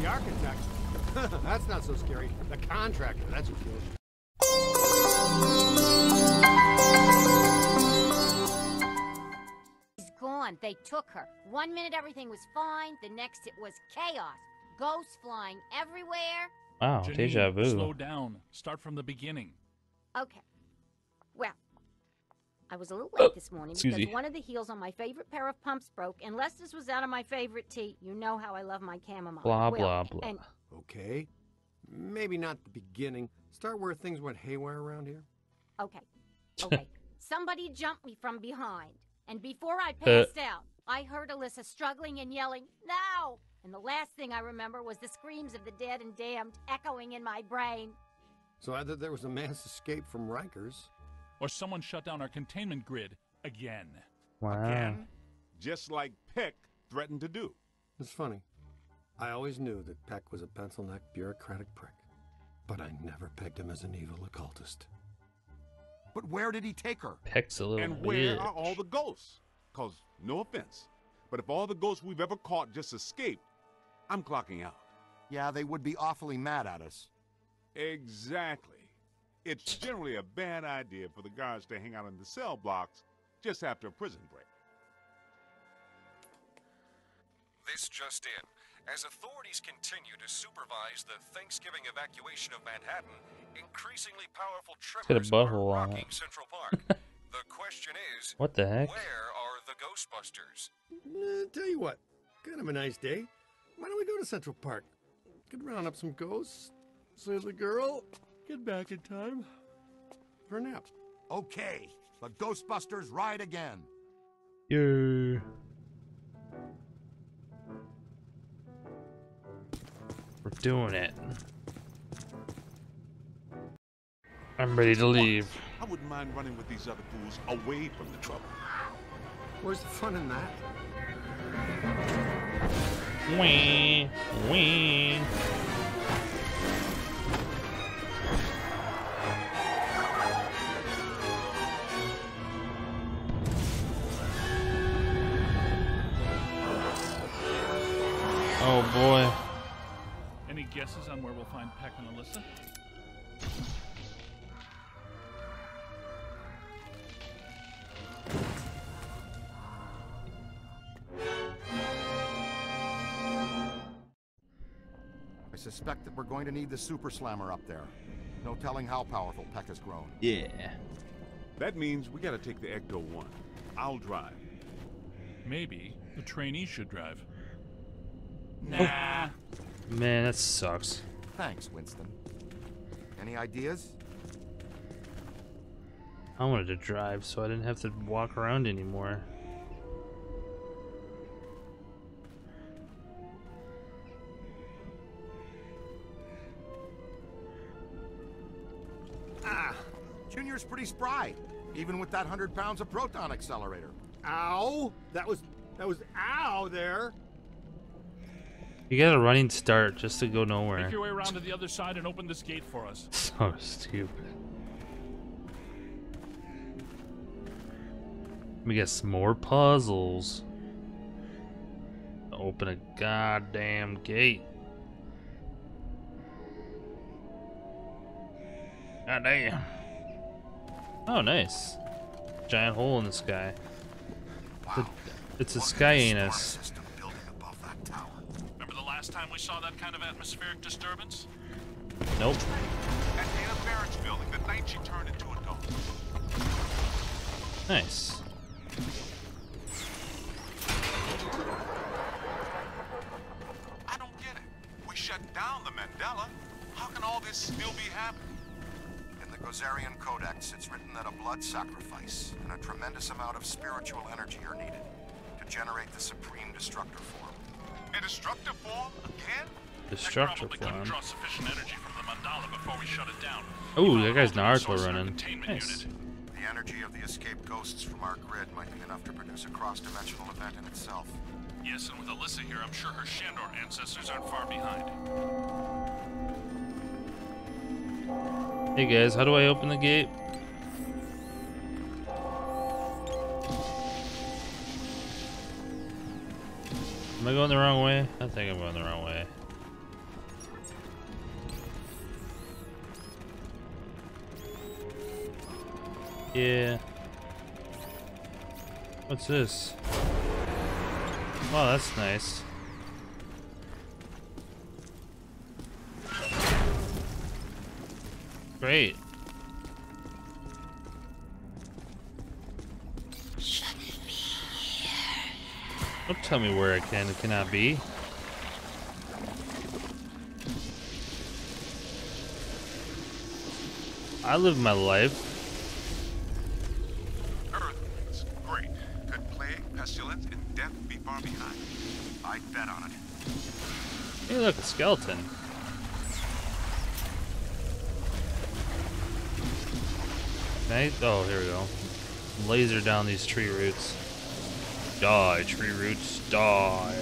architect. That's not so scary. The contractor, that's who kills you. She's gone. They took her. 1 minute everything was fine, the next it was chaos. Ghosts flying everywhere. Wow, Janine, deja vu. slow down. Start from the beginning. Okay. Well, I was a little late this morning excuse because me. one of the heels on my favorite pair of pumps broke, and Lester's was out of my favorite tea. You know how I love my chamomile. Blah, Well, blah, blah. And Okay. Maybe not the beginning. Start where things went haywire around here. okay. Somebody jumped me from behind, and before I passed out, I heard Alyssa struggling and yelling, "No!" And the last thing I remember was the screams of the dead and damned echoing in my brain. So either there was a mass escape from Rikers. Or someone shut down our containment grid again. Wow. Again, just like Peck threatened to do. It's funny. I always knew that Peck was a pencil-necked, bureaucratic prick. But I never pegged him as an evil occultist. But where did he take her? Peck's a little And where weird. are all the ghosts? Cause, no offense, but if all the ghosts we've ever caught just escaped, I'm clocking out. Yeah, they would be awfully mad at us. Exactly. It's generally a bad idea for the guards to hang out in the cell blocks just after a prison break. This just in. As authorities continue to supervise the Thanksgiving evacuation of Manhattan, increasingly powerful got a tremors butthole are on rocking it. Central Park. The question is, What the heck? where are the Ghostbusters? Tell you what, kind of a nice day. Why don't we go to Central Park? Could round up some ghosts, save the girl, get back in time for a nap. Okay, the Ghostbusters ride again. Yeah. We're doing it. I'm ready to leave. I wouldn't mind running with these other fools away from the trouble. Where's the fun in that? Wee, wee. Oh boy. Any guesses on where we'll find Peck and Alyssa? I suspect that we're going to need the Super Slammer up there. No telling how powerful Peck has grown. Yeah. That means we gotta take the Ecto-1. I'll drive. Maybe the trainee should drive. Nah. Man, that sucks. Thanks, Winston. Any ideas? I wanted to drive so I didn't have to walk around anymore. Junior's pretty spry, even with that 100 pounds of proton accelerator. Ow! That was ow there. You got a running start just to go nowhere. Make your way around to the other side and open this gate for us. So stupid. Let me get some more puzzles. Open a goddamn gate. God damn. Oh, nice. Giant hole in the sky. Wow. It's a Look sky at the star anus. system building above that tower. Remember the last time we saw that kind of atmospheric disturbance? Nope. At Anna Barrett's building the night she turned into a ghost. Nice. I don't get it. We shut down the Mandela. How can all this still be happening? In the Gozerian Codex, it's written that a blood sacrifice and a tremendous amount of spiritual energy are needed to generate the supreme destructor form. A destructive form again? Destructive Probably couldn't form. draw sufficient energy from the mandala before we shut it down. Oh, that guy's Ultimate Naruto source in our running. containment Nice. unit. The energy of the escaped ghosts from our grid might be enough to produce a cross-dimensional event in itself. Yes, and with Alyssa here, I'm sure her Shandor ancestors aren't far behind. Hey guys, how do I open the gate? Am I going the wrong way? I think I'm going the wrong way. Yeah. What's this? Oh, that's nice. Great. Don't tell me where I can and cannot be. I live my life. Earthlings. Great. Could plague, pestilence, and death be far behind? I'd bet on it. Hey, look, a skeleton. Oh, here we go. Laser down these tree roots. Die, tree roots, die.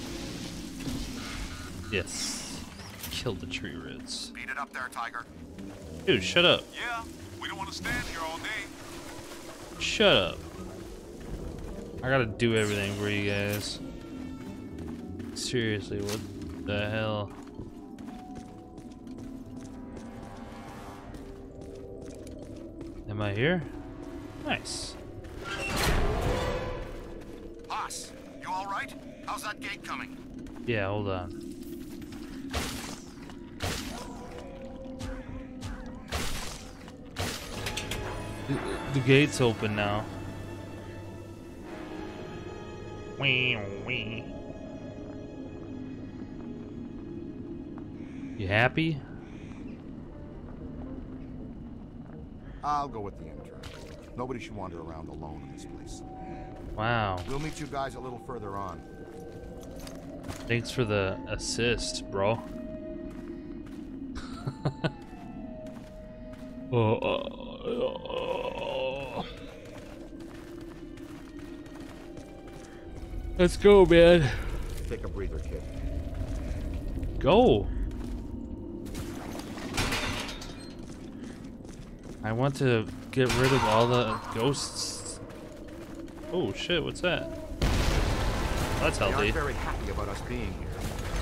Yes. Kill the tree roots. Beat it up there, Tiger. Dude, shut up. Yeah, we don't want to stand here all day. Shut up. I gotta do everything for you guys. Seriously, what the hell? Am I here? Nice. Haas, you all right? How's that gate coming? Yeah, hold on. The gate's open now. Wee, wee. You happy? I'll go with the intern. Nobody should wander around alone in this place. Wow. We'll meet you guys a little further on. Thanks for the assist, bro. Let's go, man. Take a breather, kid. Go. I want to get rid of all the ghosts. Oh shit, what's that? That's They healthy. aren't very happy about us being here.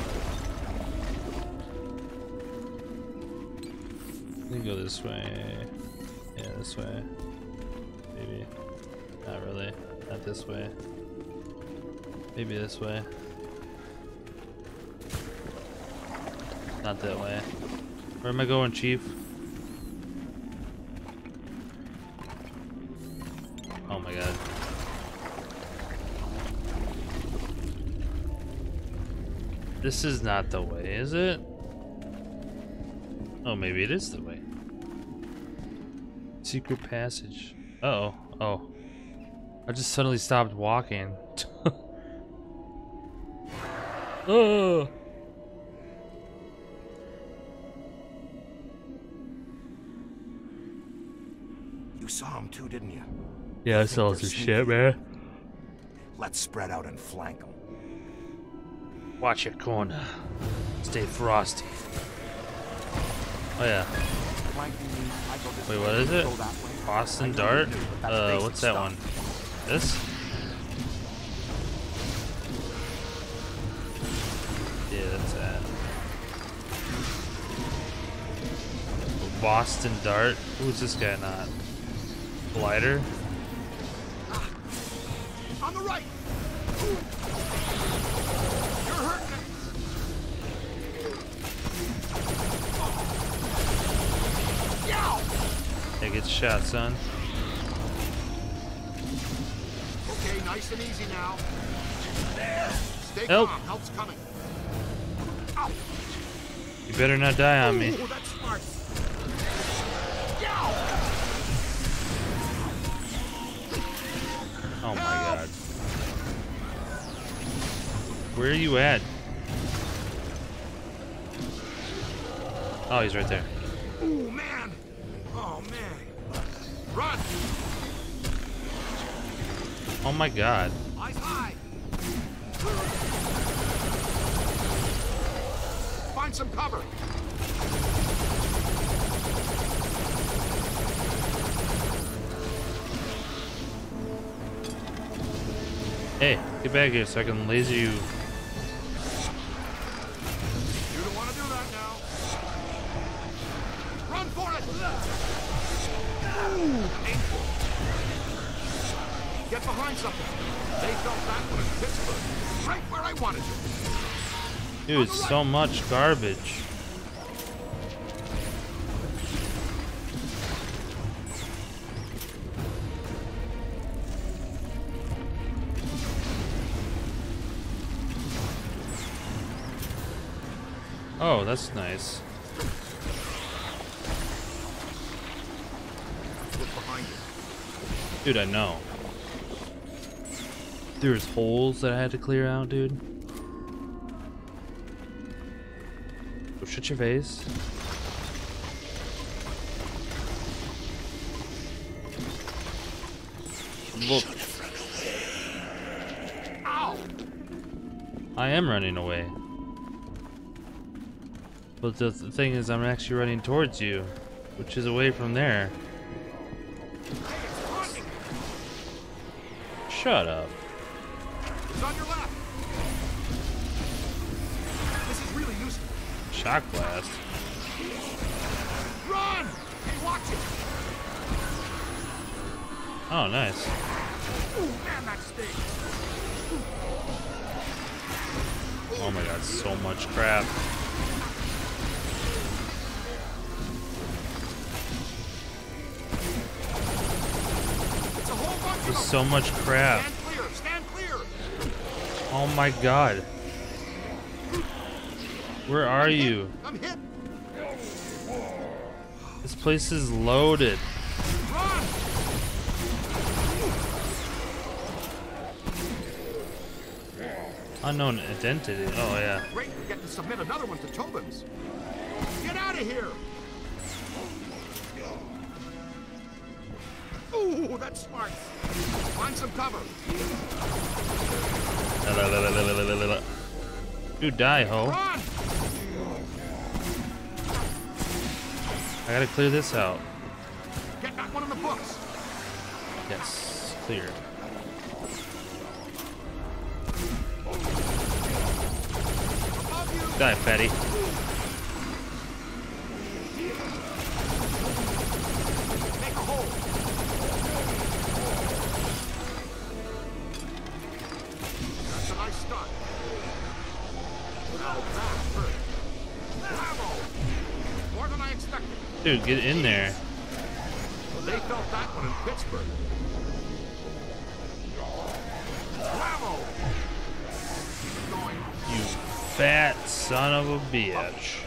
We can go this way. Yeah, this way. Maybe. Not really. Not this way. Maybe this way. Not that way. Where am I going, Chief? Oh my god. This is not the way, is it? Oh, maybe it is the way. Secret passage. Uh-oh. Oh. I just suddenly stopped walking. Oh. You saw him too, didn't you? Yeah, I saw some shit, man. Let's spread out and flank them. Watch your corner. Stay frosty. Oh yeah. Wait, what is it? Boston Dart? What's that one? This? Yeah, that's that. Boston Dart? Who's this guy not? Glider? On the right! You're hurting it! Hey, get shot, son. Okay, nice and easy now. Stay Help. calm, help's coming. You better not die on me. Ooh, that's smart. Oh my god. Where are you at? Oh, he's right there. Ooh, man! Oh, man. Run! Oh my god. Eyes high! Find some cover! Hey, get back here so I can laser you. You don't want to do that now. Run for it! Painful. Get behind something. They felt that one in Pittsburgh. Right where I wanted you. Dude, so much garbage. Oh, that's nice. Look behind you. Dude, I know. There's holes that I had to clear out, dude. Oh, shut your face. Look. Ow! I am running away. But the thing is, I'm actually running towards you, which is away from there. Shut up. It's on your left. This is really useful. Shock blast. Run! Hey, watch it! Oh, nice. Ooh, man, that stinks. Oh my god, so much crap. It's a whole bunch of There's them. so much crap. Stand clear, stand clear. Oh my god. Where are you? I'm hit. This place is loaded. Run! Unknown identity. Oh yeah. Great, we get to submit another one to Tobin's. Get out of here! Ooh, that's smart. Find some cover. Dude, die, ho. Run! I gotta clear this out. Get that one in the books. Yes, cleared. Above you. Die, fatty. Make a hole. That's a nice start. Now that hurt. Bravo! More than I expected. Dude, get in there. They felt that one in Pittsburgh. Bravo! Keep going. You fat son of a bitch.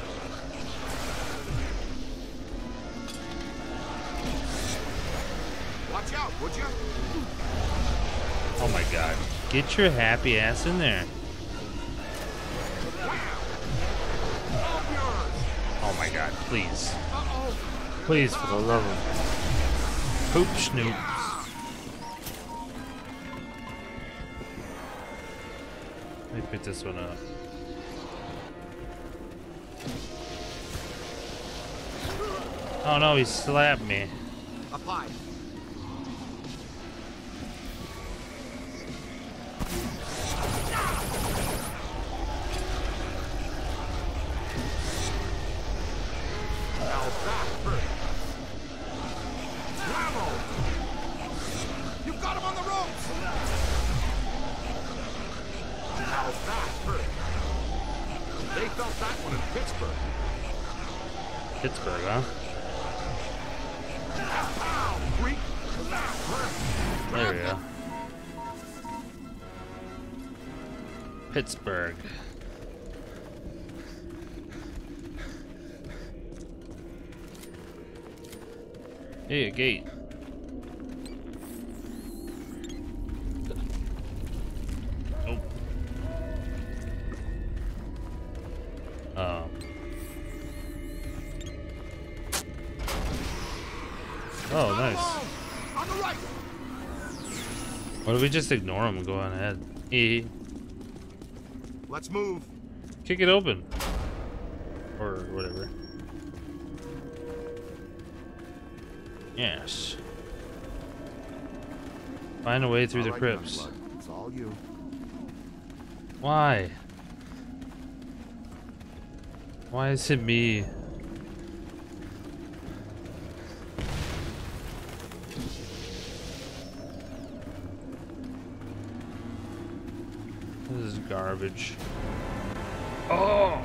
Watch out, would you? Oh my god. Get your happy ass in there. Wham! All yours. Oh my god, please. Uh-oh. Please, for the love of Poop Snoops. Let me pick this one up. Oh no, he slapped me. Up high. Now that hurt. Bravo! You've got him on the ropes! Now that hurt. They felt that one in Pittsburgh. Pittsburgh, huh? Ow, freak! That hurt. There we go. Pittsburgh. Hey, a gate. Oh. Oh, nice. On the right. What if we just ignore him and go on ahead? Let's move. Kick it open. Or whatever. Yes. Find a way through the All right, crypts. Youngblood, it's all you. Why? Why is it me? garbage. Oh!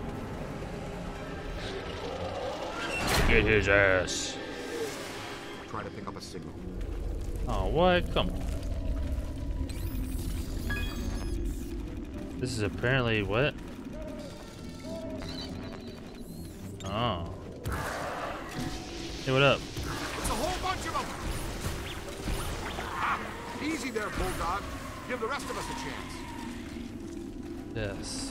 Get his ass. Try to pick up a signal. Oh, what? Come on. This is apparently what? Oh. Hey, what up? It's a whole bunch of them! Ah, easy there, Bulldog. Give the rest of us a chance. Yes.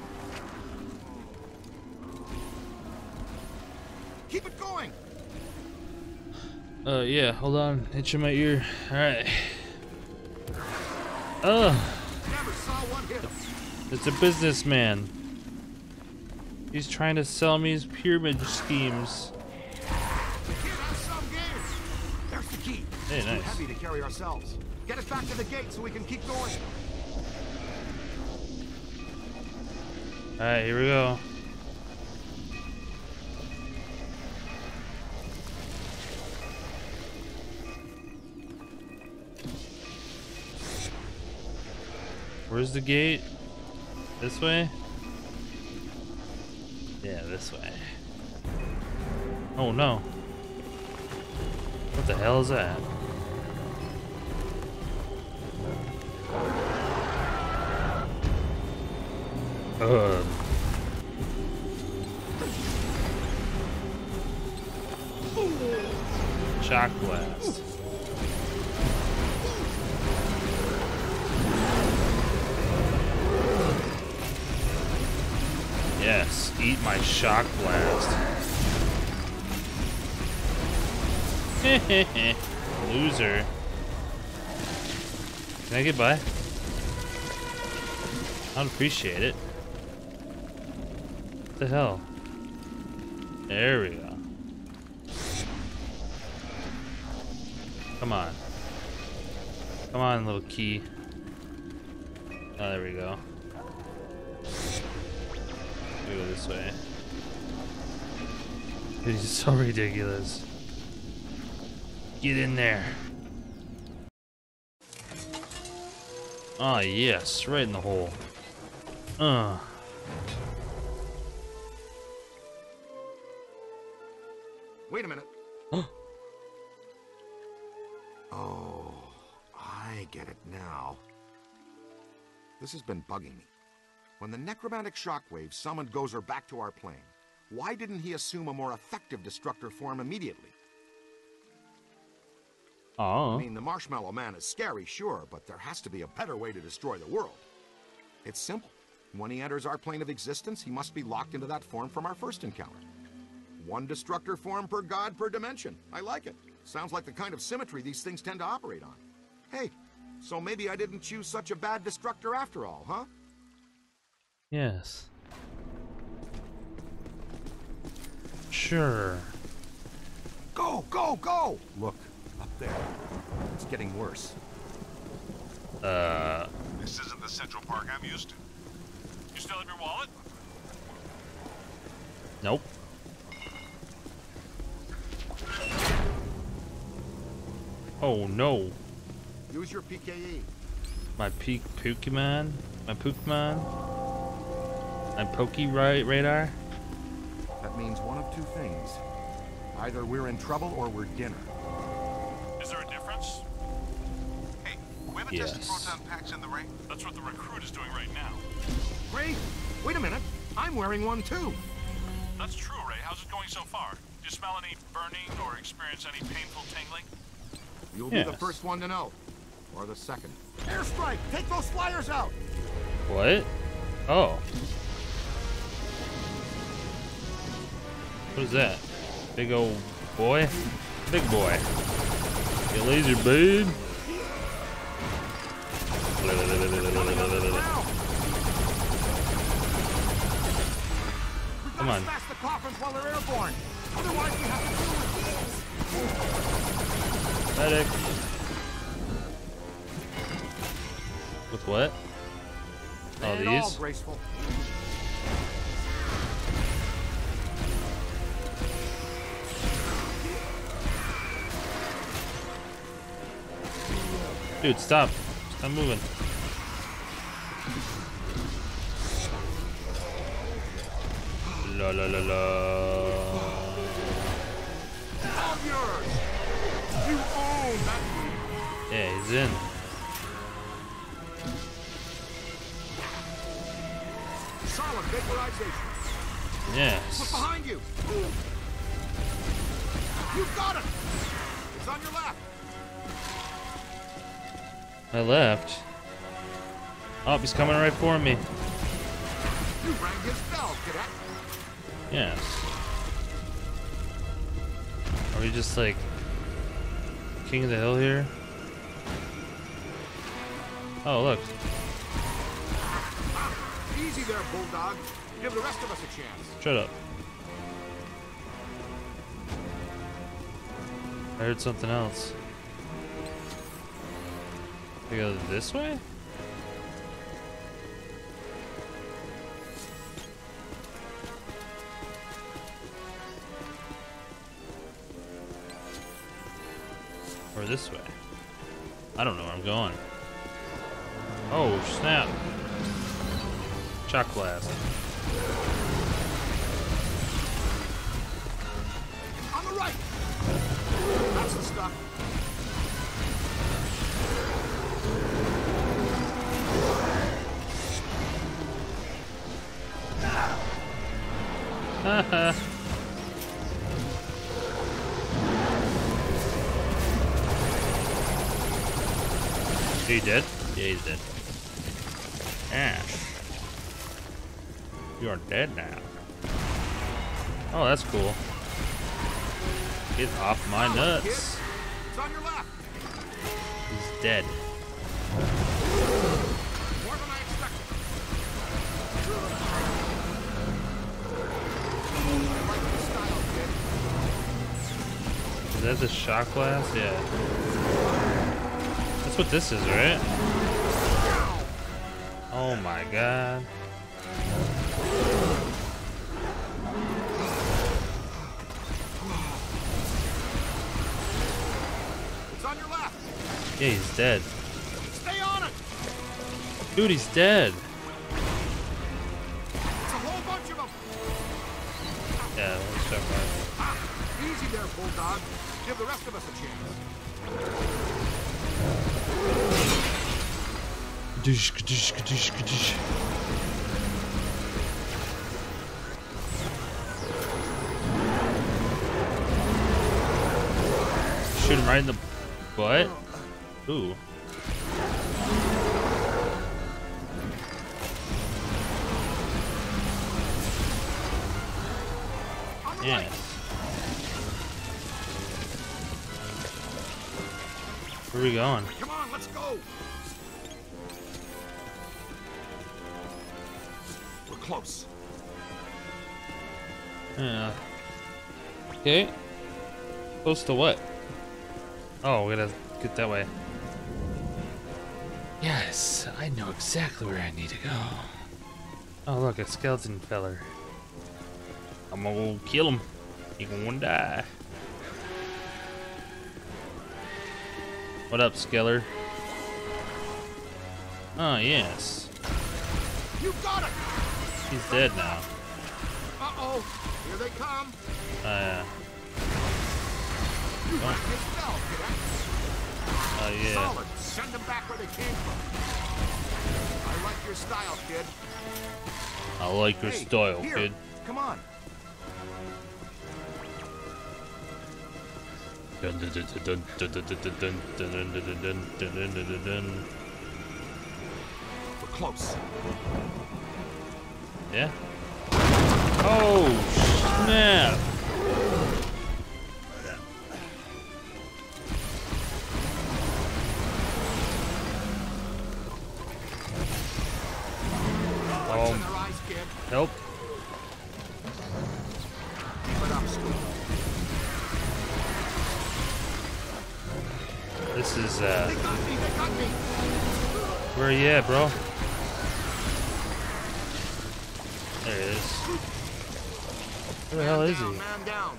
Keep it going! Yeah, hold on. Itching my ear. Alright. Never saw one hit him. It's a businessman. He's trying to sell me his pyramid schemes. The kid has some games. There's the key. Hey, It's too nice. heavy to carry ourselves. Get us back to the gate so we can keep going. Alright, here we go. Where's the gate? This way? Yeah, this way. Oh no. What the hell is that? Ugh. Shock blast. Yes, eat my shock blast. Loser. Can I get by? I don't appreciate it. What the hell? There we go. Come on. Come on, little key. Oh, there we go. We go this way. Dude, he's so ridiculous. Get in there. Ah, yes, right in the hole. Wait a minute. Oh, I get it now. This has been bugging me. When the necromantic shockwave summoned Gozer back to our plane, why didn't he assume a more effective destructor form immediately? Oh. I mean, the Marshmallow Man is scary, sure, but there has to be a better way to destroy the world. It's simple. When he enters our plane of existence, he must be locked into that form from our first encounter. One destructor form per god per dimension. I like it. Sounds like the kind of symmetry these things tend to operate on. Hey, so maybe I didn't choose such a bad destructor after all, huh? Yes. Sure. Go, go, go! Look, up there. It's getting worse. This isn't the Central Park I'm used to. You still have your wallet? Nope. Oh no. Use your PKE. My Pokemon? My Pokemon? My Radar? That means one of two things. Either we're in trouble or we're dinner. Is there a difference? Hey, we haven't Yes. tested proton packs in the ring. That's what the recruit is doing right now. Ray, wait a minute. I'm wearing one too. That's true, Ray. How's it going so far? Do you smell any burning or experience any painful tingling? You'll be the Yes. first one to know. Or the second. Airstrike! Take those flyers out! What? Oh. What is that? Big old boy? Big boy. You laser bird? Come on. Smash the coffins while they're airborne. Otherwise, we have to deal with Medic. With what? Oh, And all these? graceful. Dude, stop. Stop moving. La la la la. All yours. You own that wheel. Yeah, he's in. Solid vaporization. Yes. Look behind you. You got it. It's on your left. I left. Oh, he's coming right for me. You rang his bell, cadet. Yes. Are we just like king of the hill here? Oh, look. Easy there, Bulldog. Give the rest of us a chance. Shut up. I heard something else. We go this way? Or this way? I don't know where I'm going. Oh, snap. Shock blast. On the right. That's the stuff. Haha. He dead? Yeah, he's dead. Ash. You are dead now. Oh, that's cool. Get off my nuts. It's on your left. He's dead. More than I expected. I like your style, kid. Is that the shock blast? Yeah. That's what this is, right? Oh my god. It's on your left. Yeah, he's dead. Stay on it. Dude, he's dead. It's a whole bunch of them. Yeah, let's check that. Easy there, Bulldog. Give the rest of us a chance. Kadoosh, kadoosh, kadoosh, kadoosh. Shoot him right in the butt. Ooh. Yes. Where are we going? Come on, let's go. We're close. Yeah. Okay. Close to what? Oh, we gotta get that way. Yes, I know exactly where I need to go. Oh, look, a skeleton feller. I'm gonna go kill him. He gonna die. What up, Skeller? Oh, yes. You got it. He's dead now. Uh-oh. Here they come. You Oh. rang his bell, cadet. Oh, yeah. Solid. Send them back where they came from. I like your style, kid. I like your Hey, style, here. kid. Come on. Dun, dun, dun, dun, dun, dun, dun, dun, dun, dun, dun, dun, dun, dun, dun, dun. We're close. Yeah? Oh, snap! What's in their eyes, kid? Nope. Keep it up, Scoop. This is, They got me. They got me. where you at, bro? There it is. Where the hell is he? Man down.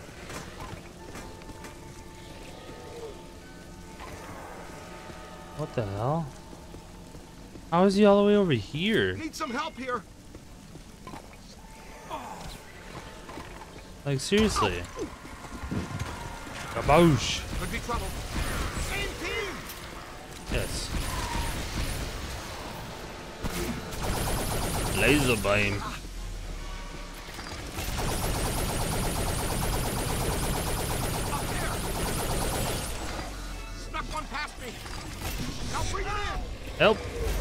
What the hell? How is he all the way over here? Need some help here. Like, seriously. Kaboosh! Could be trouble. Same team! Yes. Laser beam. Snuck one past me. Now bring it in. Help!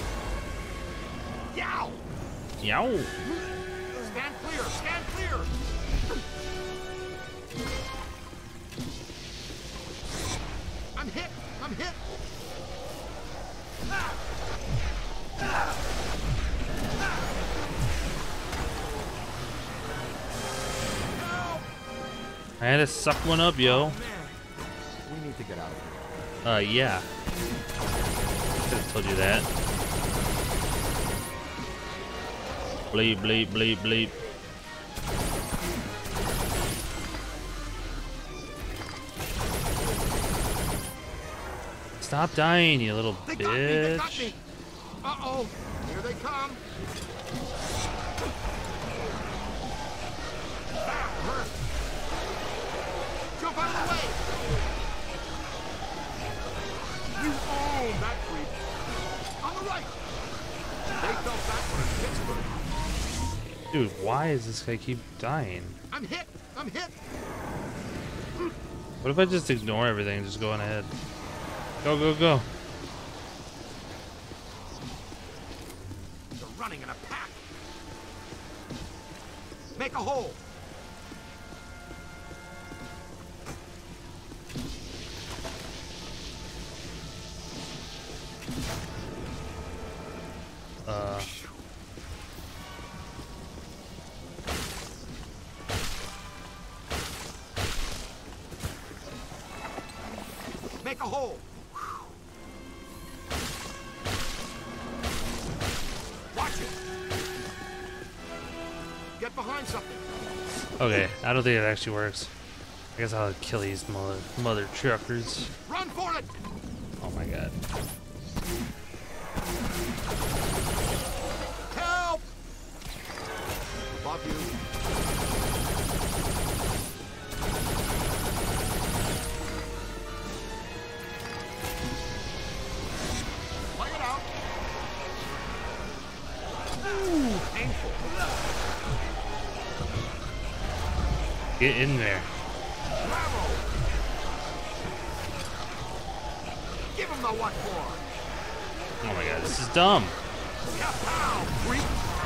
Yow! Yow! Stand clear. Stand clear. I'm hit. I'm hit. I had to suck one up, yo. We need to get out of here. Yeah. Could have told you that. Bleep, bleep, bleep, bleep. Stop dying, you little They bitch. got me. They got me. Uh-oh. Here they come. That hurt. Jump out of the way. You own that creep. On the right. They felt that one in Pittsburgh. Dude, why does this guy keep dying? I'm hit. I'm hit. What if I just ignore everything and just go on ahead? Go, go, go. They're running in a pack. Make a hole. Make a hole. Watch it. Get behind something. Okay, I don't think it actually works. I guess I'll kill these mother truckers. Run for it. Oh my god. Help. Above you. Play it out. Ooh, painful. Get in there. Bravo. Give him the what for. Oh my god, this is dumb. Pow, freak.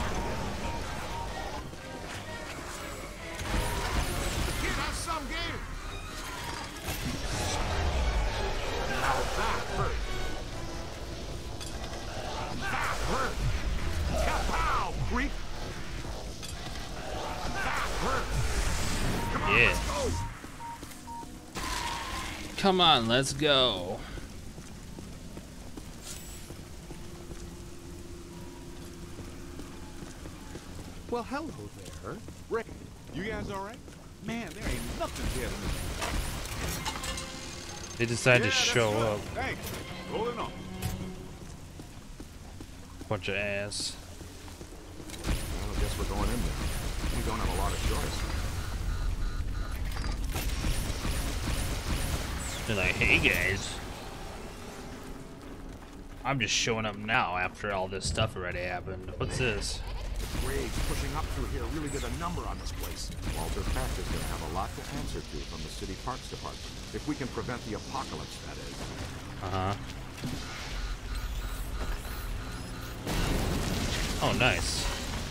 The kid has some game. Now that hurt. That hurt. Kapow, freak. That hurt. Come on, Yeah. let's go. Come on, let's go. Well, hello there. Rick, you guys all right? Man, there ain't nothing here to me. They decided to that's show right. up. Thanks. Rolling on. Bunch of ass. Well, I guess we're going in there. We don't have a lot of choice. They're like, hey guys. I'm just showing up now after all this stuff already happened. What's this? The Graves pushing up through here really did a number on this place. Walter Peck is going to have a lot to answer to from the City Parks Department. If we can prevent the apocalypse, that is. Uh-huh. Oh, nice.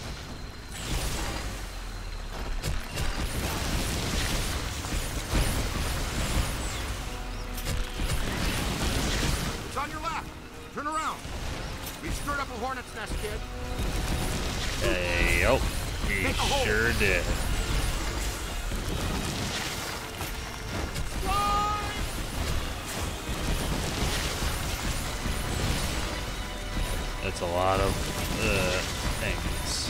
It's on your left. Turn around. We stirred up a hornet's nest, kid. Hey, oh, we Make a hole. sure did. That's a lot of things.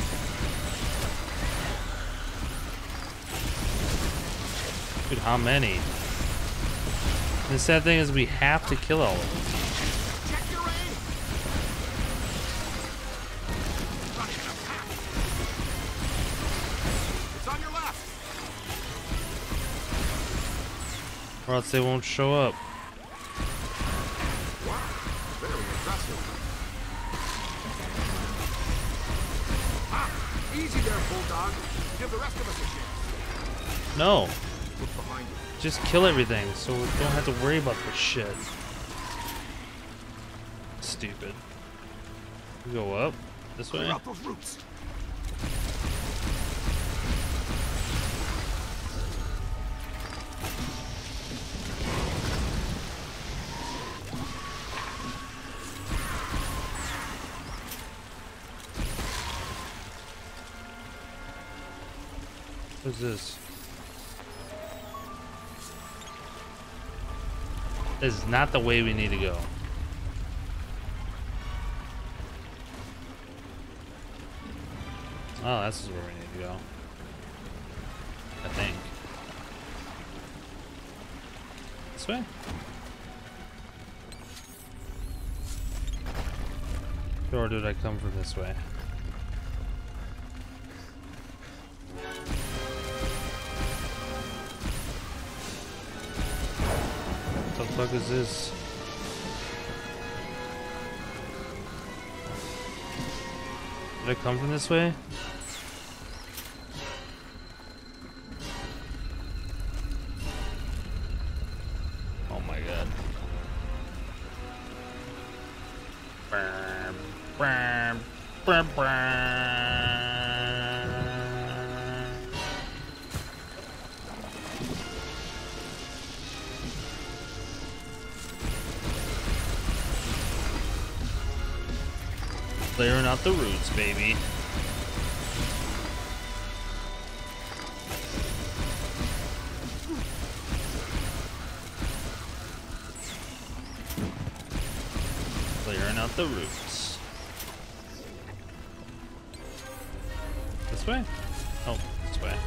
Dude, how many? The sad thing is we have to kill all of them. Check your aim. Running in a pack. It's on your left. Or else they won't show up. Wow, very impressive. Ah, easy there, Bulldog. Give the rest of us a chance. No. Look behind you. Just kill everything so we don't have to worry about this shit. Stupid. We go up this way. Clear out those roots. What's this? This is not the way we need to go. Oh, this is where we need to go. I think. This way? Or did I come from this way? What the fuck is this? Did I come from this way? Oh my god. Bam, bam, bam, bam. Clearing out the roots, baby. Clearing out the roots. This way? Oh, this way.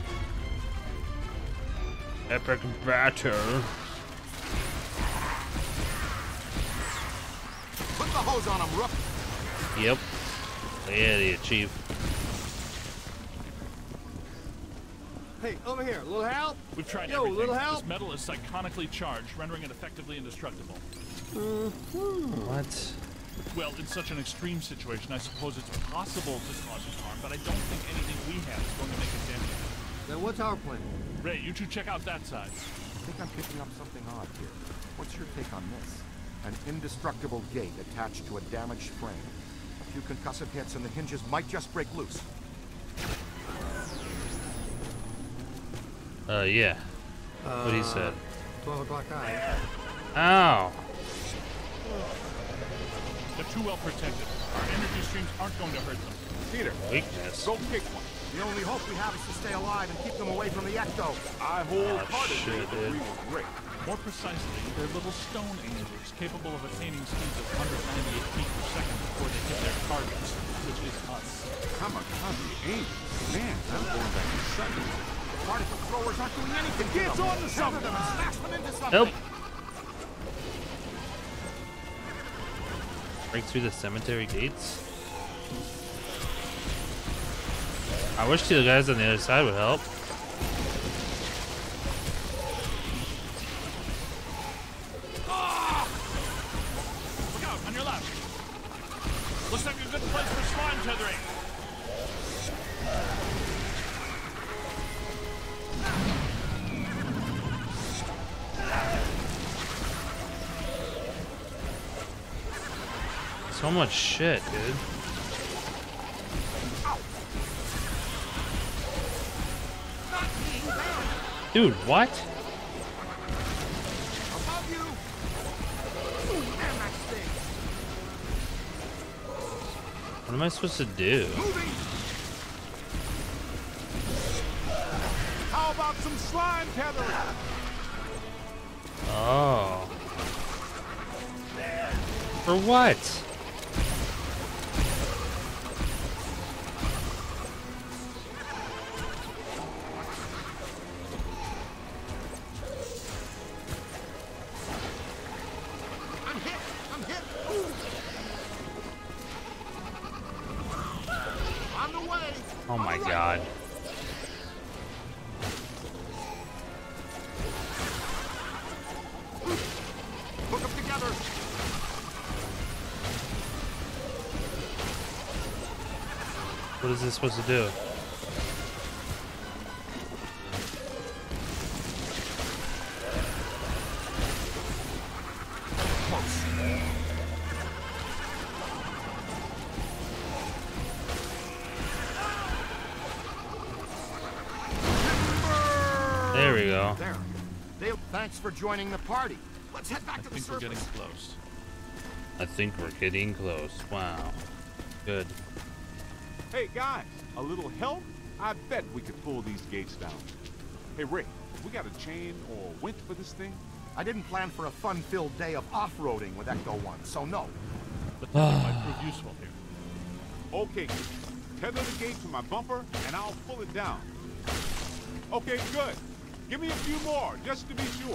Epic battle. Put the hose on him, Rook. Yep. Yeah, the Chief. Hey, over here, little help? We've tried Yo, everything. little help? This metal is psychonically charged, rendering it effectively indestructible. What? Well, in such an extreme situation, I suppose it's possible to cause it harm, but I don't think anything we have is going to make it damage. Then what's our plan? Ray, you two check out that side. I think I'm picking up something odd here. What's your take on this? An indestructible gate attached to a damaged frame. A few concussive hits and the hinges might just break loose. Yeah. What he said. 12 o'clock high. Ow! They're too well protected. Our energy streams aren't going to hurt them. Peter, Weakness. go kick one. The only hope we have is to stay alive and keep them away from the Ecto. I wholeheartedly shit, dude. agree with Rick. More precisely, they're little stone angels capable of attaining speeds of 198 feet per second before they hit their targets, which is us. Kamikaze angels. Man, I'm going back to study. Particle throwers aren't doing anything to Get them. on to something. Them and smash them into something. Help! Break through the cemetery gates? I wish the guys on the other side would help. Look out, on your left. Looks like a good place for slime tethering. So much shit, dude. Dude, what? Above you. Ooh, damn, that stings. What am I supposed to do? Moving. How about some slime tethering? Oh. For what? I'm hit. I'm hit. Ooh. On the way. Oh On my the right. god. What is this supposed to do? There we go. There. Dale, thanks for joining the party. Let's head back to the I think we're surface. getting close. I think we're getting close. Wow. Good. Hey guys, a little help? I bet we could pull these gates down. Hey Rick, we got a chain or winch for this thing? I didn't plan for a fun-filled day of off-roading with Ecto 1, so no. But that might prove useful here. Okay, tether the gate to my bumper and I'll pull it down. Okay, good. Give me a few more, just to be sure.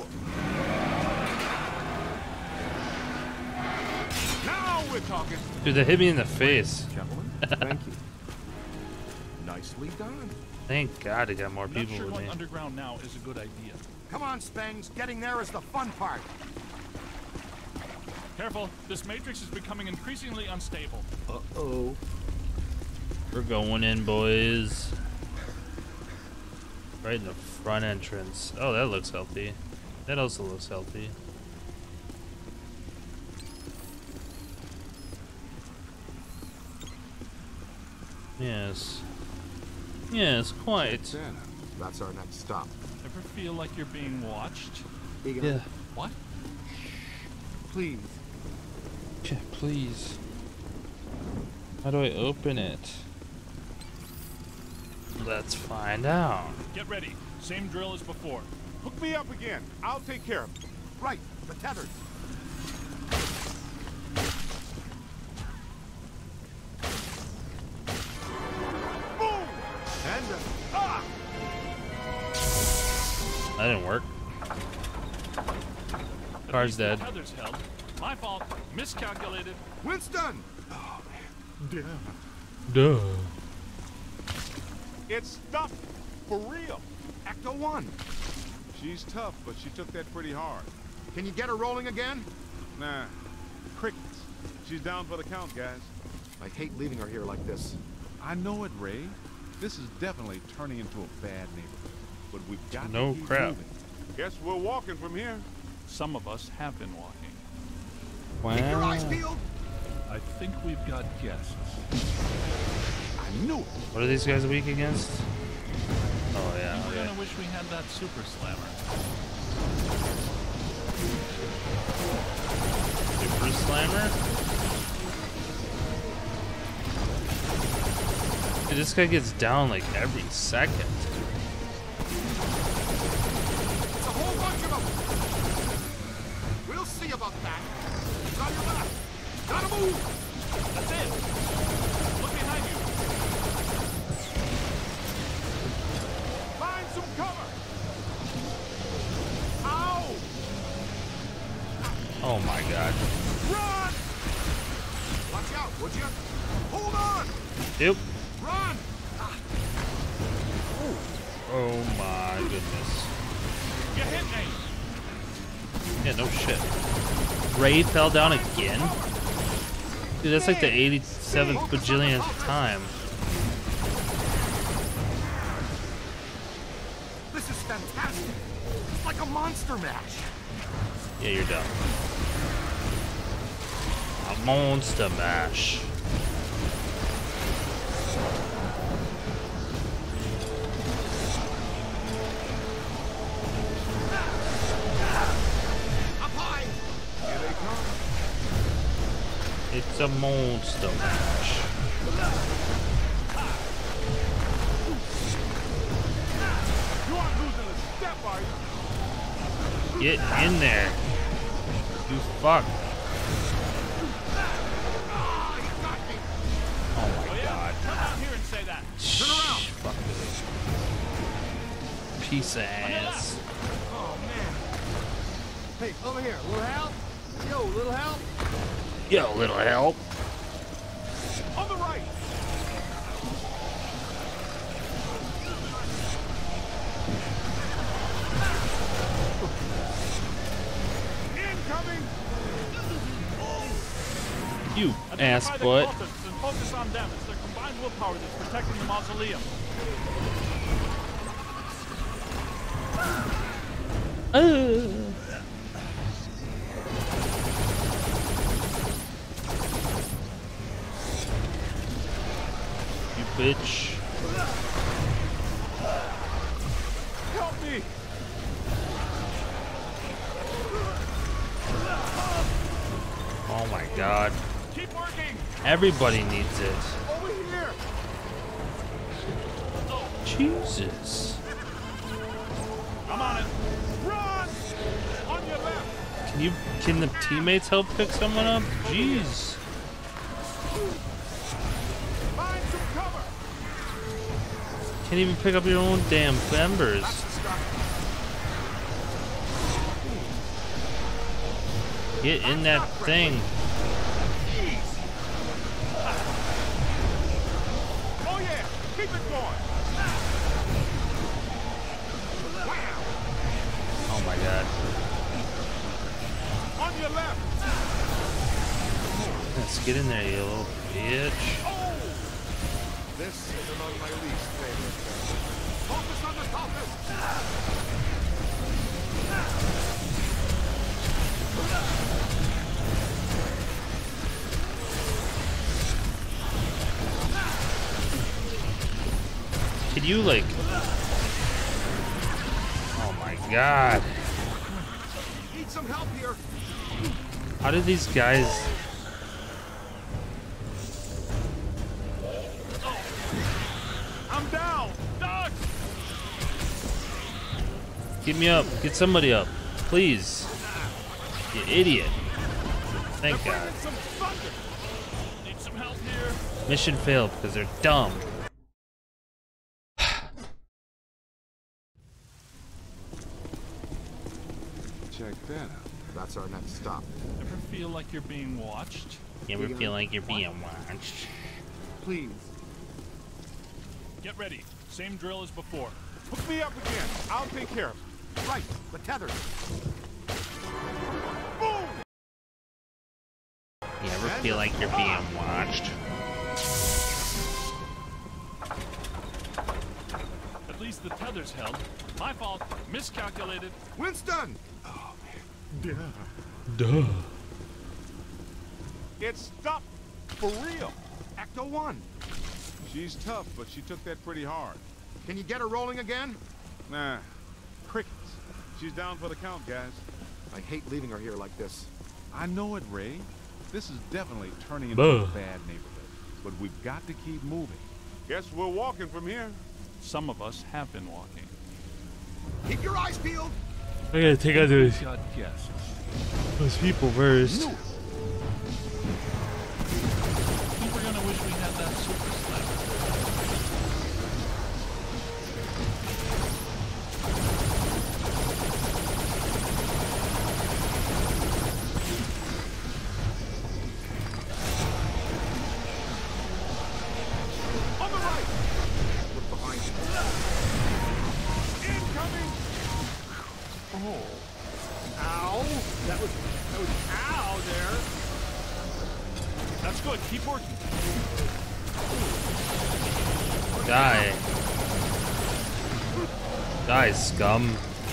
Now we're talking. Dude, they hit me in the face. Gentlemen, thank you. Nicely done. Thank God I got more I'm not people sure with going me. underground now is a good idea. Come on, Spangs. Getting there is the fun part. Careful, this matrix is becoming increasingly unstable. Uh-oh. We're going in, boys. Right in the front entrance. Oh, that looks healthy. That also looks healthy. Yes. Yes, quite. That's our next stop. Ever feel like you're being watched? Egon, Yeah. What? please. Okay, please. How do I open it? Let's find out. Get ready. Same drill as before. Hook me up again. I'll take care of it. Right, the tethers. Boom! And Ah! That didn't work. At Car's least the dead. tether's held. My fault. Miscalculated. Winston! Duh. It's stuck. For real. Ecto 1. She's tough, but she took that pretty hard. Can you get her rolling again? Nah. Crickets. She's down for the count, guys. I hate leaving her here like this. I know it, Ray. This is definitely turning into a bad neighborhood. But we've got No to keep crap. moving. Guess we're walking from here. Some of us have been walking. Keep your Wow. eyes peeled. I think we've got guests. I knew it. What are these guys weak against? Oh yeah, I'm okay. gonna wish we had that super slammer. Super Slammer? Dude, this guy gets down like every second. It's a whole bunch of them. We'll see about that. He's on your left. Gotta move. That's it! Look behind you! Find some cover. Ow! Oh my god. Run! Watch out, would you? Hold on. Yep. Run. Oh my goodness. You hit me! Yeah, no shit. Ray fell down again? Dude, that's like the 87th bajillionth time. This is fantastic. It's like a monster mash. Yeah, you're done. A monster mash. Up high. Here they come. It's a monster mash. You aren't losing a step, are you? Get in there. You fuck. Oh my god. Come down here and say that. Turn around. Fuck. Piece of ass. Oh, man. Hey, over here. Little help? Yo, little help? Yo, little help. On the right. Incoming. You ass Identify the butt. cultists and focus on them. It's their combined willpower that's protecting the mausoleum. You bitch. Help me! Oh my god. Keep working! Everybody needs it. Over here! Jesus. I'm on it. Run! On your left! Can the teammates help pick someone up? Jeez. Find some cover! Can't even pick up your own damn members. Get in that thing. Oh yeah! Keep it going! Oh my god. On your left! Let's get in there, you little bitch. Oh! This is among my least favorite things. Focus on the toughest! Can you like... Oh my god. Need some help here. How did these guys... I'm down! Doc! Get me up. Get somebody up. Please. You idiot. Thank God. Some thunder! Need some help here? Mission failed because they're dumb. Check that out. That's our next stop. Ever feel like you're being watched? You ever feel like you're being watched? Please. Get ready. Same drill as before. Hook me up again. I'll take care of it. Right, the tethers. Boom! You ever feel like you're being watched? At least the tether's held. My fault. Miscalculated. Winston! Duh. It's stuck for real. Ecto 1. She's tough, but she took that pretty hard. Can you get her rolling again? Nah. Crickets. She's down for the count, guys. I hate leaving her here like this. I know it, Ray. This is definitely turning into a bad neighborhood. But we've got to keep moving. Guess we're walking from here. Some of us have been walking. Keep your eyes peeled. I gotta take out those Got guests. people first. I think we're gonna wish we had that super slam. On the right! Look behind you. Incoming! Oh. Ow. That was ow there. That's good. Keep working. Die. Die, scum.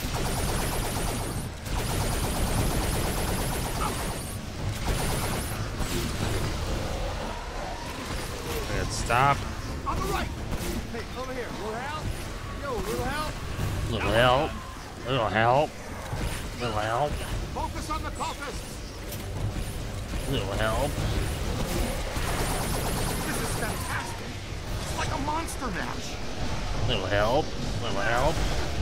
Stop. On the right! Hey, over here. Little help? Yo, little help? Little help. Little help. Little help. Focus on the cultists! Little help. This is fantastic. It's like a monster match. Little help. Little help.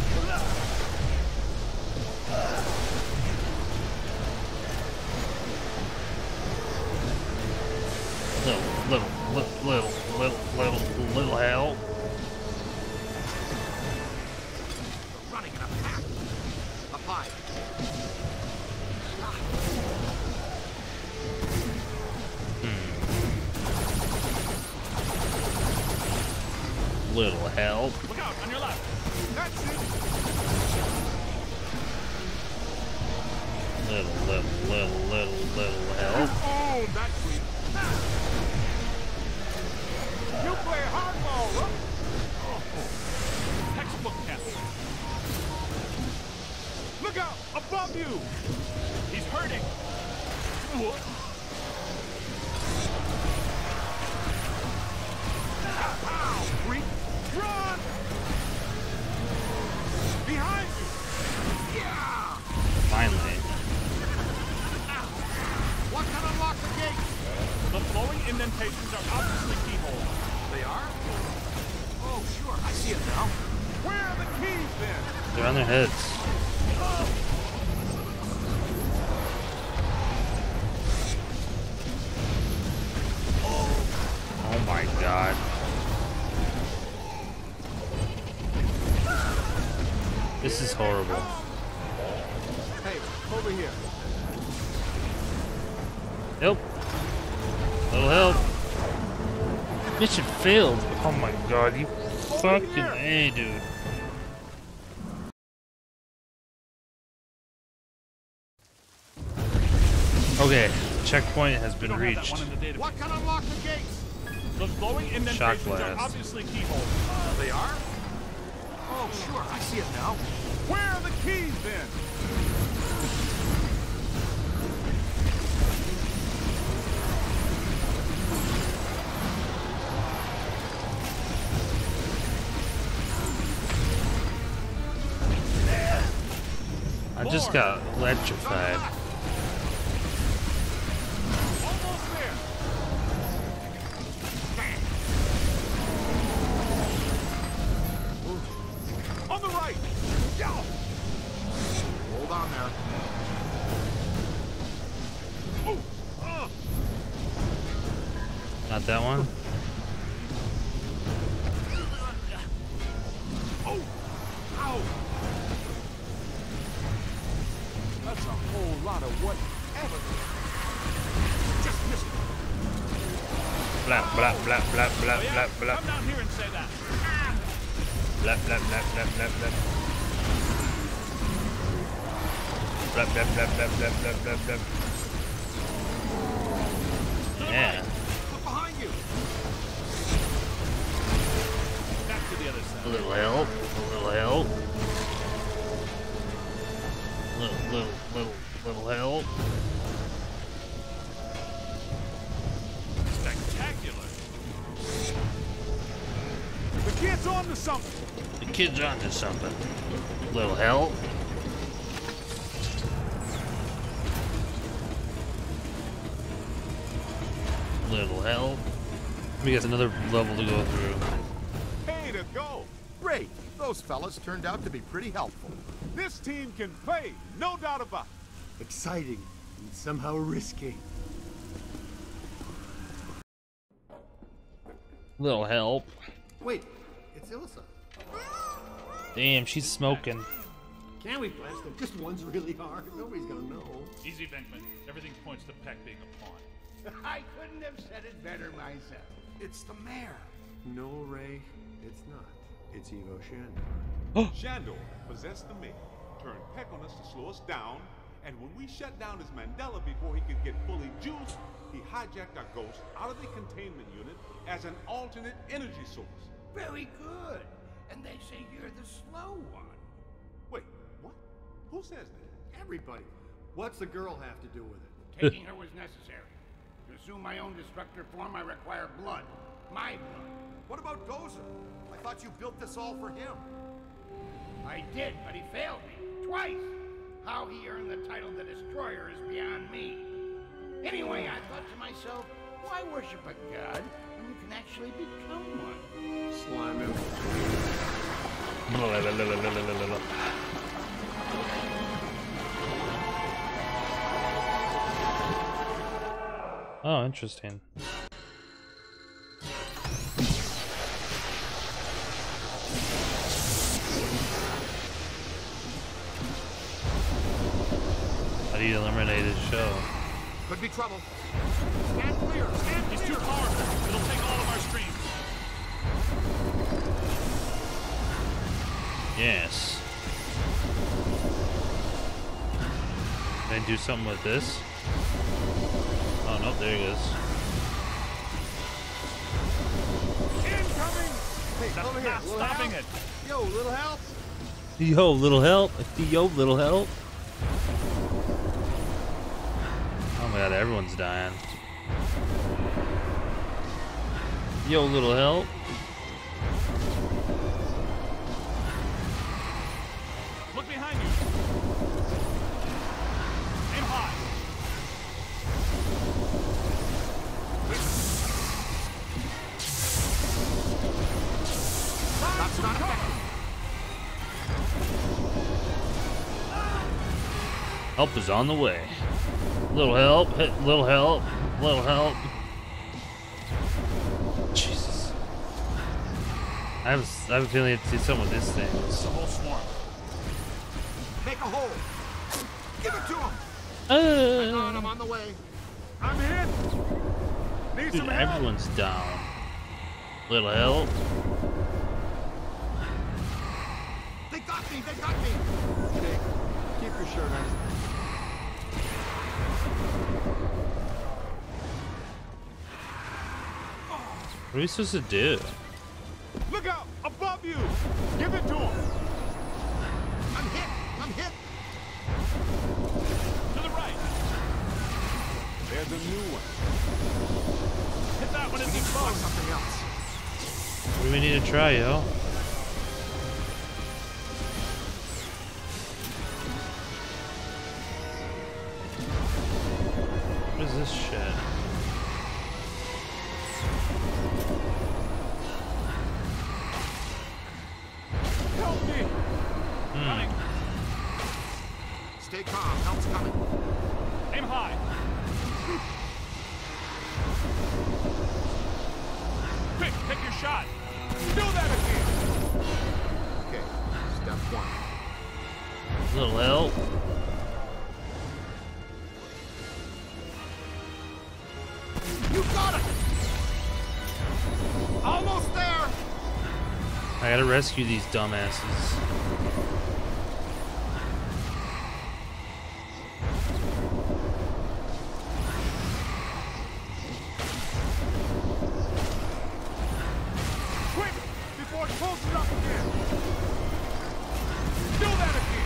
Little help. We're running in a pack. Up high. Little help. Look out on your left. That's it! Little help. Oh, that's sweet. You play hardball, Rook. Textbook captain. Look out! Above you! He's hurting. Ow! Freak! Run! Behind you! Yeah! Finally. What can unlock the gate? The flowing indentations are obviously keyholes. They are? Oh, sure. I see it now. Where are the keys then? They're on their heads. Oh my god. This is horrible. Hey, over here. Help. Little help. Mission failed. Oh my god, you fucking A, dude. Okay, checkpoint has been Don't have that reached. one in the database. What can unlock the gates? The flowing Shock indentations are blast. obviously keyholes. They are? Oh, sure. I see it now. Where are the keys then? I just got electrified. Almost there. On the right. Go. Hold on there. Not that one. Ow. That's a whole lot of whatever. Just missed it. Blah blah blah blah blah Oh, yeah? blah blah Come down here and say that. blah blah blah blah blah blah. Blah blah blah blah blah blah blah blah. Yeah. Look behind you. Back to the other side. A little help. A little help. Little help. Spectacular. The kid's on to something. The kid's onto something. Little help. Little help. We got another level to go through. Hey to go. Great. Those fellas turned out to be pretty helpful. This team can play, no doubt about it. Exciting and somehow risky. Little help. Wait, it's Ilsa. Damn, she's smoking. Can we blast them? Just one's really hard. Nobody's gonna know. Easy, Venkman. Everything points to Peck being a pawn. I couldn't have said it better myself. It's the mayor. No, Ray, it's not. It's Evo Shandor. Shandor possessed the mayor, turned Peck on us to slow us down, and when we shut down his Mandela before he could get fully juiced, he hijacked our ghost out of the containment unit as an alternate energy source. Very good. And they say you're the slow one. Wait, what? Who says that? Everybody. What's the girl have to do with it? Taking her was necessary. To assume my own destructor form, I require blood. My blood. What about Gozer? I thought you built this all for him. I did, but he failed me. Twice. How he earned the title the Destroyer is beyond me. Anyway, I thought to myself, why worship a god when you can actually become one? Slime him. Oh, interesting. How do you eliminate his show? Could be trouble. Stand clear, stand He's clear. too powerful. It'll take all of our streams. Yes. Can I do something with this? Oh no, there he goes. coming! Hey, That's over here. not Little stopping help? it. Yo, little help. Yo, little help. Yo, little help. Oh my god, everyone's dying. Yo, little help. Look behind you. Aim high. That's not effective. Help is on the way. Little help, little help, little help. Jesus. I have a feeling it's something with this thing. It's a whole swarm. Make a hole. Give it to him. Hang on, I'm on the way. I'm hit! Need Dude, some help! everyone's down. Little help. They got me. They got me. Okay, keep your shirt on. What are we supposed to do? Look out! Above you! Give it to him! I'm hit. I'm hit. To the right. There's a new one. Hit that one as We you need to try close. something else. What do we need to try, yo? What is this shit? Help me! Coming. Stay calm. Help's coming. Aim high. Quick, take your shot. Do that again! Okay. Step one. Little help. You got it. Almost there. I gotta rescue these dumbasses. Quick! Before it closes up again! Do that again!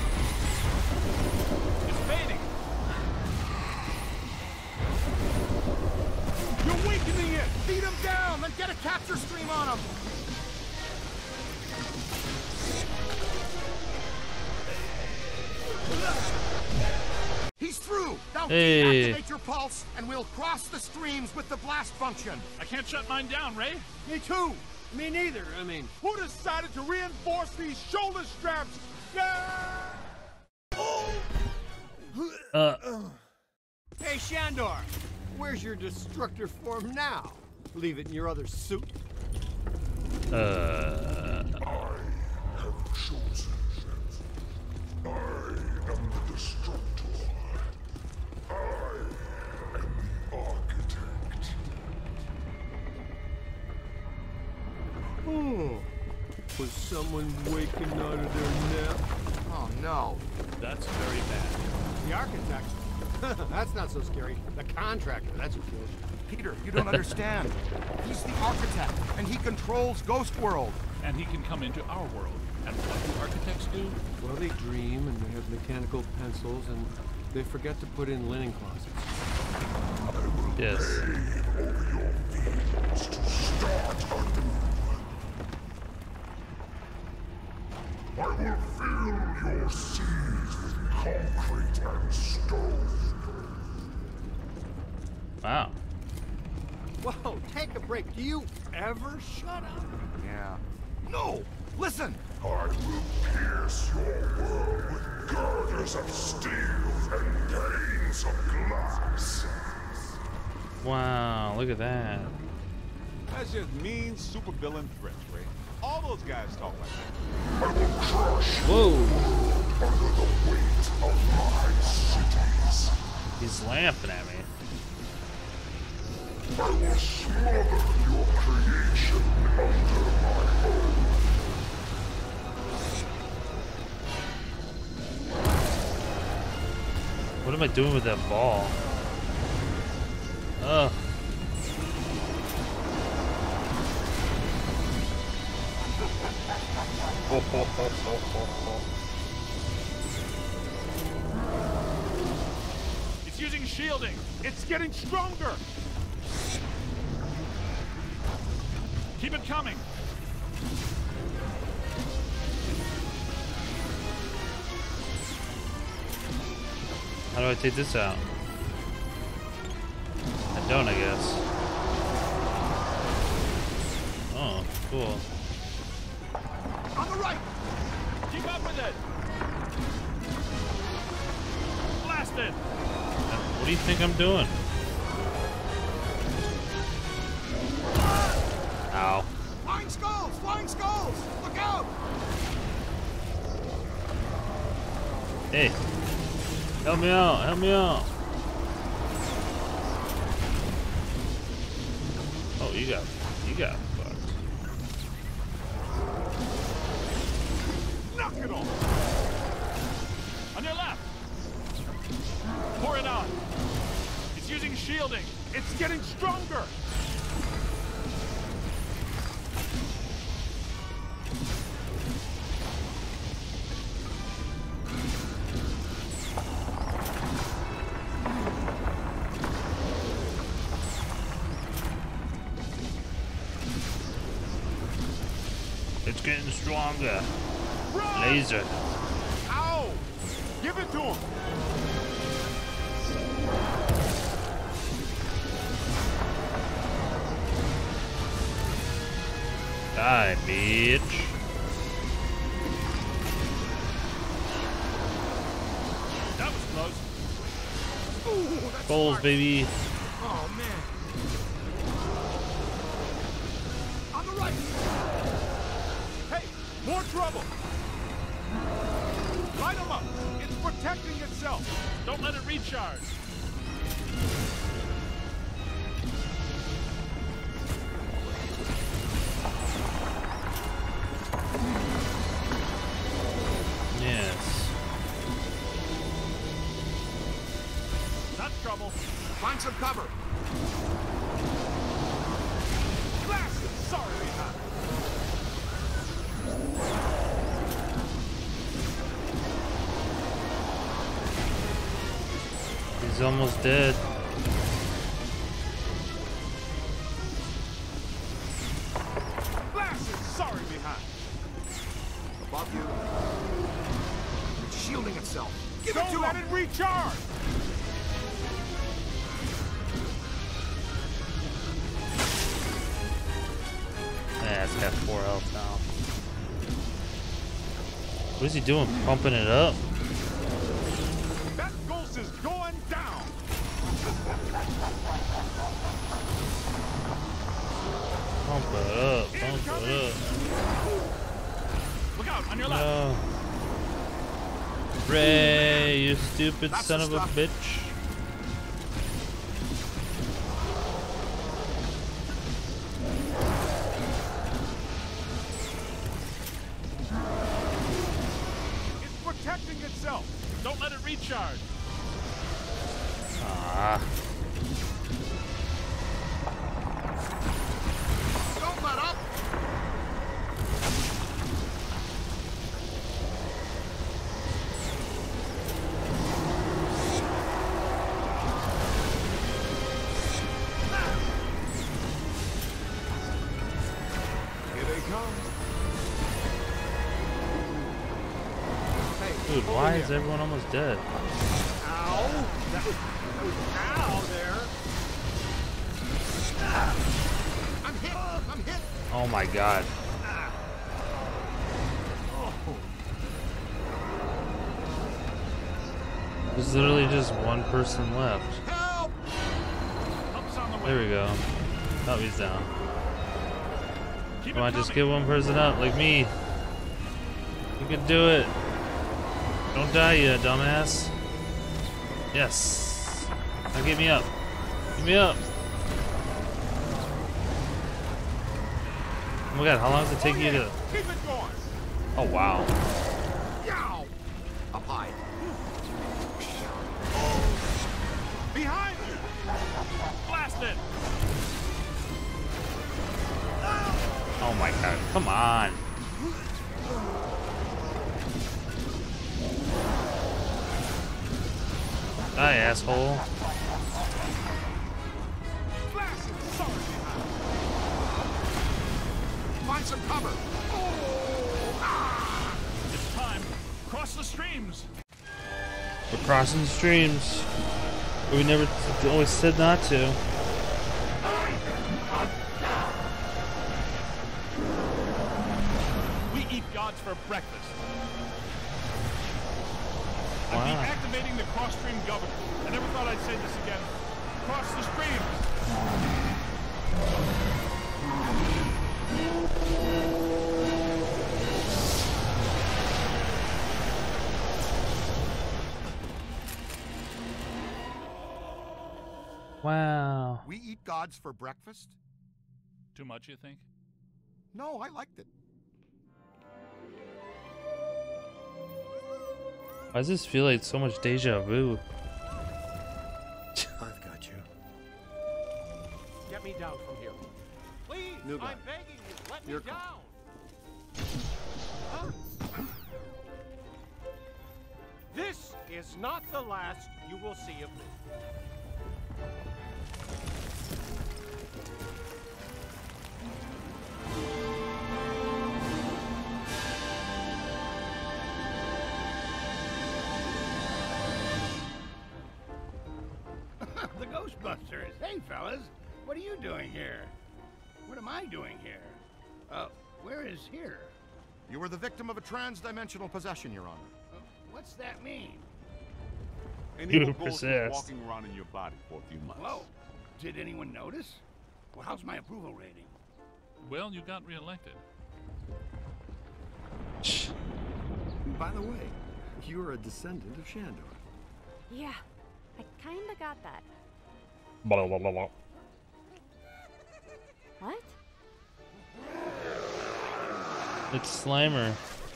It's fading. You're weakening it! Beat him down. Then get a capture stream on him. He's through. Now Hey. deactivate your pulse, and we'll cross the streams with the blast function. I can't shut mine down, Ray. Me too. Me neither. I mean, Who decided to reinforce these shoulder straps? hey Shandor, where's your destructor form now? Leave it in your other suit. have chosen. I am the Destructor. I am the Architect. Oh, was someone waking out of their nap? Oh no. That's very bad. The architect? That's not so scary. The contractor, that's who kills you. Peter, you don't understand. He's the architect, and he controls Ghost World. And he can come into our world. And what do architects do? Well, they dream and they have mechanical pencils and they forget to put in linen closets. Yes. To start anew. I will fill your seas with concrete and stone. Wow. Whoa, take a break. Do you ever shut up? Yeah. No! Listen! I will pierce your world with girders of steel and panes of glass. Wow, look at that. That's just mean supervillain threats, Ray. All those guys talk like that. I will crush Whoa. under the weight of my cities. He's laughing at me. I will smother your creation under my own. What am I doing with that ball? Ugh. It's using shielding. It's getting stronger. Keep it coming. How do I take this out? I don't, I guess. Oh, cool. On the right! Keep up with it. Blast it. What do you think I'm doing? Ow. Flying skulls! Flying skulls! Look out! Hey. Help me out, help me out. Oh, you got fucked. Knock it off. On your left. Pour it on. It's using shielding. It's getting stronger. It's getting stronger. Run! Laser. Ow! Give it to him. Die, bitch. That was close. Ooh, that's Bowls, smart. baby. Oh, man. On the right! Hey, more trouble. Light him up. It's protecting itself. Don't let it recharge. Yes. That's trouble. Find some cover. Blast it. Sorry, behind. He's almost dead. Blast it. Sorry, behind. Above you. It's shielding itself. Give it Don't to let him! it recharge. Yeah, it's got 4 health now. What is he doing? Pumping it up? That ghost is going down. Pump it up. Pump it up. Look out, on your left. No. Ray, you stupid That's son the of a stuff. bitch. It's protecting itself. Don't let it recharge. Ah. Don't let up! Here they come. Dude, why is everyone almost dead? Ow! That was ow there! I'm hit! I'm hit! Oh my god. There's literally just one person left. Help! Help's on the way. There we go. Oh, he's down. Keep Come it on, just coming. get one person up, like me. You can do it. Don't die yet, dumbass. Yes. Now get me up. Get me up. Oh my god, how long does it take you to... Keep it going. Oh wow. Yow! Up high. Behind you. Blast it. Oh my god, come on. Hi, asshole. Find some cover. It's time. Cross the streams. We're crossing the streams. But we never always said not to. We eat gods for breakfast. Wow. I'm deactivating the cross-stream governor. I never thought I'd say this again. Cross the streams. Wow. We eat gods for breakfast? Too much, you think? No, I liked it. Why does this feel like so much deja vu? I've got you. Get me down from here. Please, New guy. I'm begging you, let Your me call. down. Huh? This is not the last you will see of me. The Ghostbusters. Hey, fellas. What are you doing here? What am I doing here? Where is here? You were the victim of a trans-dimensional possession, Your Honor. What's that mean? An You evil ghost was possessed. walking around in your body for a few months. Whoa. Did anyone notice? Well, how's my approval rating? Well, you got reelected. By the way, you're a descendant of Shandor. Yeah, I kinda got that. Blah, blah, blah, blah. What? It's Slimer.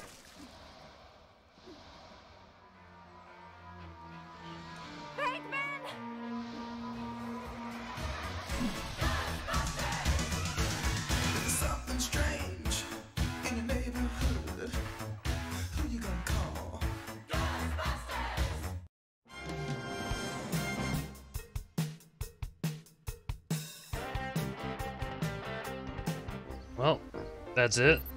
Something strange in your neighborhood. Who you gonna call? Well, that's it.